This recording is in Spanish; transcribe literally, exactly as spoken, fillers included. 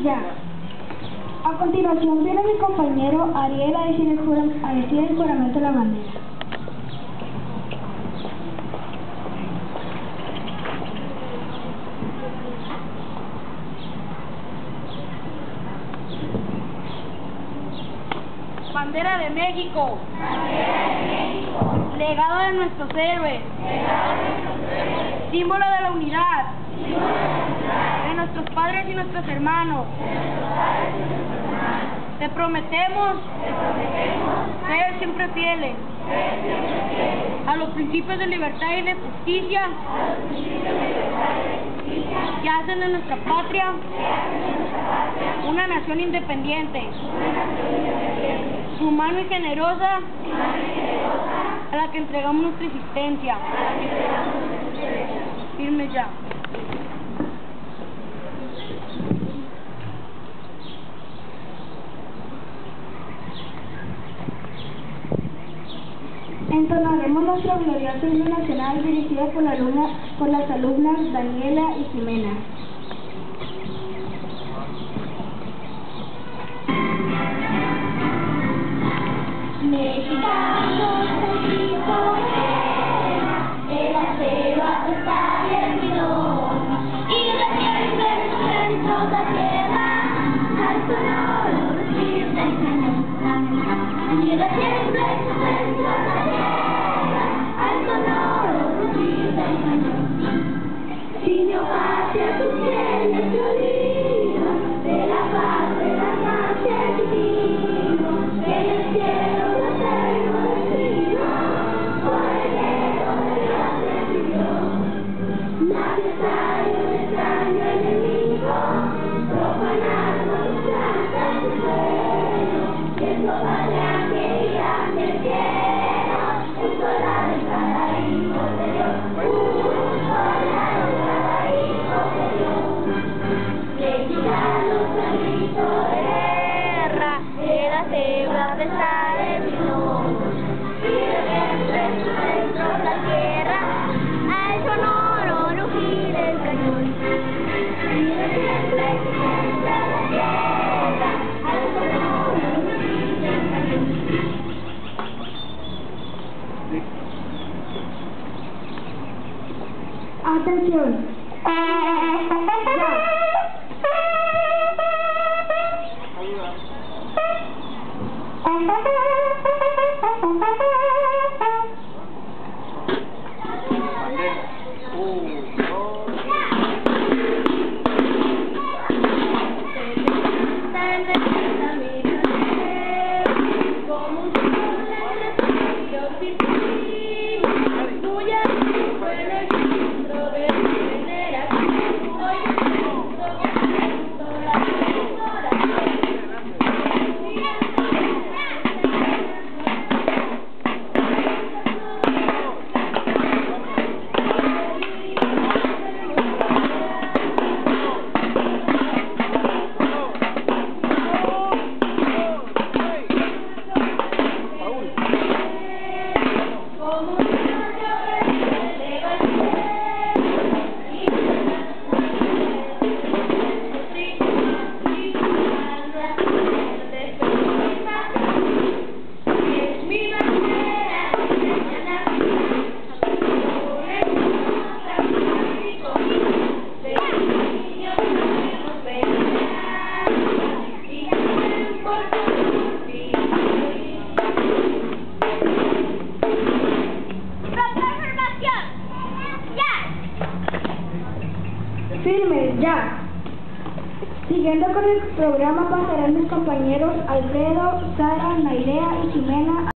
Ya. A continuación viene mi compañero Ariel a decir el, jura, a decir el juramento de la bandera. Bandera de México. Bandera de México. Legado de nuestros héroes. Legado de nuestros héroes. Símbolo de la unidad. Símbolo de la unidad. De nuestros padres y nuestros hermanos. De nuestros padres y nuestros hermanos. Te prometemos. Te prometemos. Ser siempre fieles. Ser siempre fieles. A los principios de libertad y de justicia. A los principios de libertad y de justicia. Que hacen de nuestra patria. Que hacen de nuestra patria. Una nación independiente. Una nación independiente. Humano y generosa. Humana y generosa. A la que entregamos nuestra existencia. A la que entregamos nuestra existencia. Firme ya. Entonaremos nuestro glorioso himno nacional dirigido por, la alumna, por las alumnas Daniela y Jimena. Mexicanos, México, de la selva está terminó, y defiende el centro de la tierra, al sonoro rugir del cañón. Y defiende el centro de la tierra, al sonoro rugir del cañón. Niño patria, tú tienes tu oliva, de la paz de la marcha divino, que en el cielo Atención. Firmes, ya. Siguiendo con el programa pasarán mis compañeros Alfredo, Sara, Nairea y Jimena.